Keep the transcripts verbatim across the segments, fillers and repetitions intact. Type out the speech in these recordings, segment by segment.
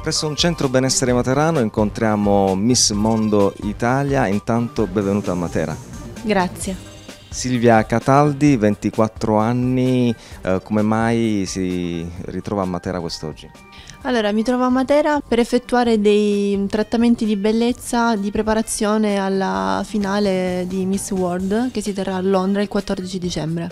Presso un centro benessere materano incontriamo Miss Mondo Italia, intanto benvenuta a Matera. Grazie. Silvia Cataldi, ventiquattro anni, eh, come mai si ritrova a Matera quest'oggi? Allora, mi trovo a Matera per effettuare dei trattamenti di bellezza di preparazione alla finale di Miss World che si terrà a Londra il quattordici dicembre.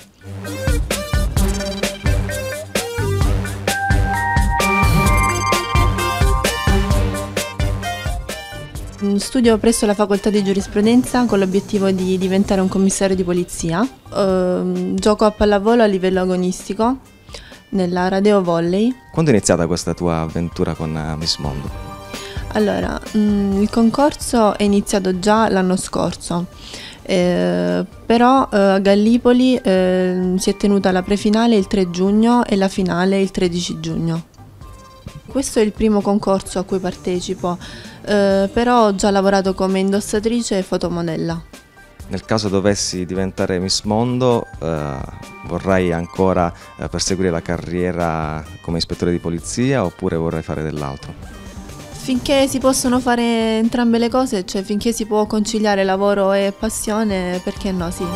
Studio presso la facoltà di giurisprudenza con l'obiettivo di diventare un commissario di polizia. Uh, gioco a pallavolo a livello agonistico nella Radeo Volley. Quando è iniziata questa tua avventura con Miss Mondo? Allora, mh, il concorso è iniziato già l'anno scorso, eh, però eh, a Gallipoli eh, si è tenuta la prefinale il tre giugno e la finale il tredici giugno. Questo è il primo concorso a cui partecipo, eh, però ho già lavorato come indossatrice e fotomodella. Nel caso dovessi diventare Miss Mondo, eh, vorrai ancora eh, perseguire la carriera come ispettore di polizia oppure vorrai fare dell'altro? Finché si possono fare entrambe le cose, cioè finché si può conciliare lavoro e passione, perché no, sì.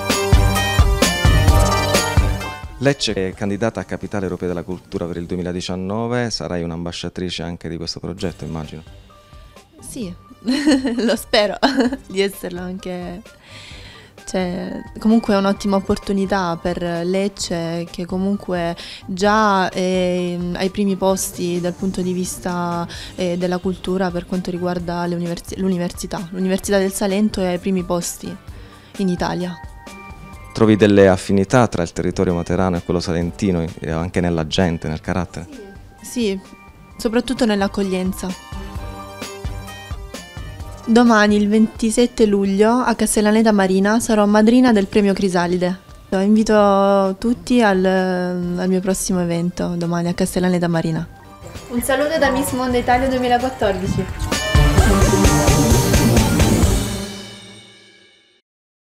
Lecce è candidata a Capitale Europea della Cultura per il duemiladiciannove, sarai un'ambasciatrice anche di questo progetto, immagino? Sì, lo spero di esserlo anche. Cioè, comunque è un'ottima opportunità per Lecce che comunque già è ai primi posti dal punto di vista eh, della cultura per quanto riguarda l'università. L'Università del Salento è ai primi posti in Italia. Trovi delle affinità tra il territorio materano e quello salentino, anche nella gente, nel carattere? Sì, soprattutto nell'accoglienza. Domani, il ventisette luglio, a Castellaneta Marina sarò madrina del premio Crisalide. Invito tutti al, al mio prossimo evento, domani a Castellaneta Marina. Un saluto da Miss Mondo Italia duemilaquattordici.